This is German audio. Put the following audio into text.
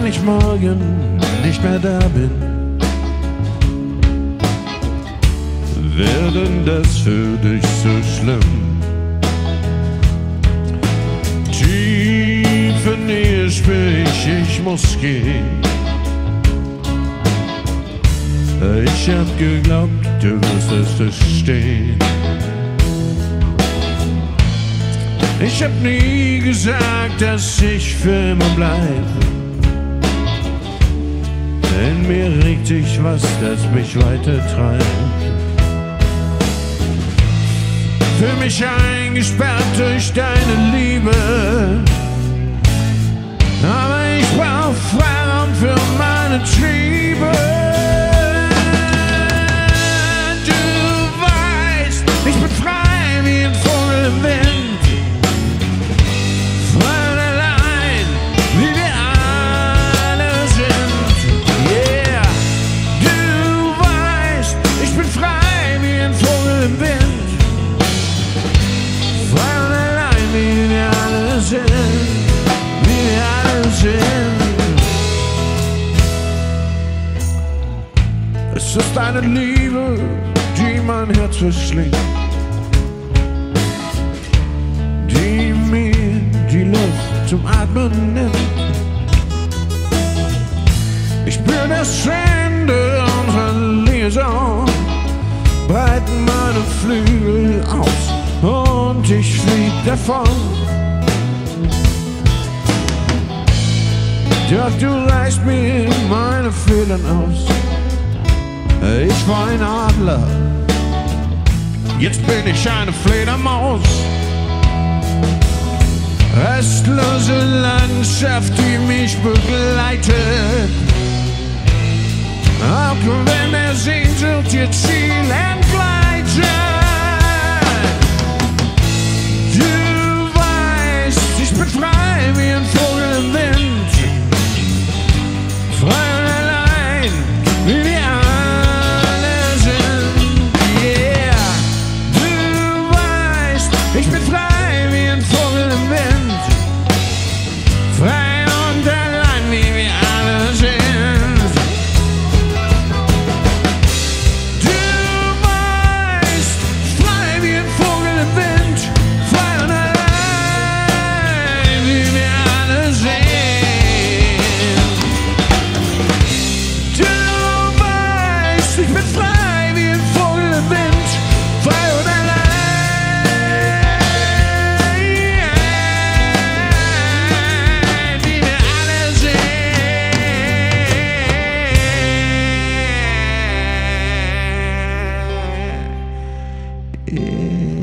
ich morgen nicht mehr da bin, wäre denn das für dich so schlimm? Tiefe Nähe spür ich muss gehen. Ich hab geglaubt, du wirst es verstehen. Ich hab nie gesagt, dass ich für immer bleibe. In mir regt sich was, das mich weiter treibt. Für mich eingesperrt durch deine Liebe, aber ich brauch Freiraum für meine Triebe. Du weißt, ich bin frei wie ein Vogel im Wind. Es ist deine Liebe, die mein Herz verschlingt, die mir die Luft zum Atmen nimmt. Ich spür das Ende unserer Liaison, breiten meine Flügel aus und ich flieg davon. Doch du reißt mir meine Federn aus. Ich war ein Adler, jetzt bin ich eine Fledermaus. Restlose Landschaft, die mich begleitet, auch wenn der Sehnsucht ihr Ziel entgleitet. Du weißt, ich bin frei wie ein Vogel im Wind, frei und allein wie die alle sind. Yeah, du weißt, ich bin frei wie ein Vogel im Wind, frei und allein wie wir alle sind. Du weißt, frei wie ein Vogel im Wind, frei und allein wie wir alle sind. Ich bin frei wie ein Vogel im Wind, frei und allein, wie wir alle sind. Yeah.